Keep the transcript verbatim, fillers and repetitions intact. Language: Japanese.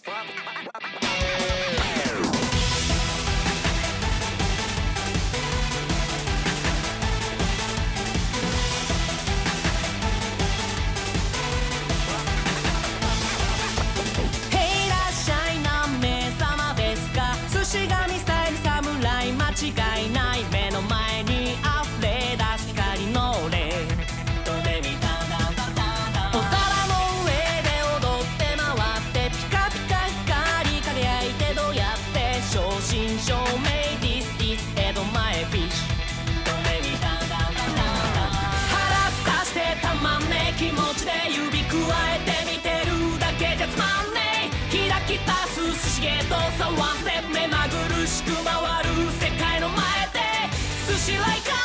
間違いない目の前に溢れ出す光のレドレミタダダダダお皿の上で踊って回ってピカピカ光り輝いてどうやって正真正銘 This is 江戸前フィッシュドレミタダダダダ腹すかしてたまんね気持ちで指くわえて見てるだけじゃつまんねえ開き出す寿司ゲートさワンステップ目まぐるしく回る世界の前で寿司ライカー